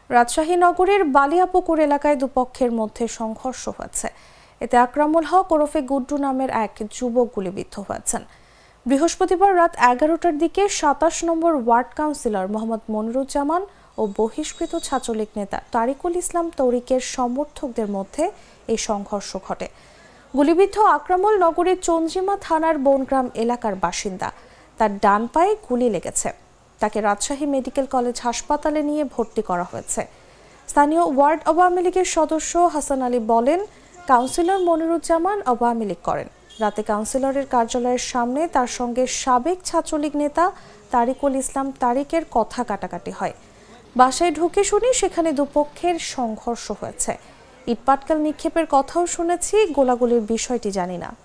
রাজশাহী নগরীর বালিয়াপুকুর এলাকায় দুপক্ষের মধ্যে সংঘর্ষ হয়েছে। এতে আকরামুল হক ওরফে গুড্ডু নামের এক যুবক গুলিবিদ্ধ হয়েছেন। বৃহস্পতিবার রাত 11টার দিকে 27 নম্বর ওয়ার্ড কাউন্সিলর মোহাম্মদ মনিরুজ্জামান ও বহিষ্কৃত ছাত্রলীগ নেতা তারিকুল ইসলাম তৌরিকের সমর্থকদের মধ্যে এই সংঘর্ষ ঘটে। গুলিবিদ্ধ আকরামুল নগরীর চঞ্জিমা থানার বনগ্রাম এলাকার বাসিন্দা। তার ডান পায়ে গুলি লেগেছে। তাকে রাজশাহী মেডিকেল কলেজ হাসপাতালে নিয়ে ভর্তি করা হয়েছে। স্থানীয় ওয়ার্ড আওয়ামী লীগের সদস্য হাসান আলী বলেন, কাউন্সিলর মনিরুজ্জামান আওয়ামী লীগ করেন। রাতে কাউন্সিলরের কার্যালয়ের সামনে তার সঙ্গে সাবেক ছাত্রলীগ নেতা তারিকুল ইসলাম তারিকের কথা কাটাকাটি হয়। বাসায় ঢুকে শুনি সেখানে দুপক্ষের সংঘর্ষ হয়েছে। ইটপাটকেল নিক্ষেপের কথাও শুনেছি, গোলাগুলির বিষয়টি জানি না।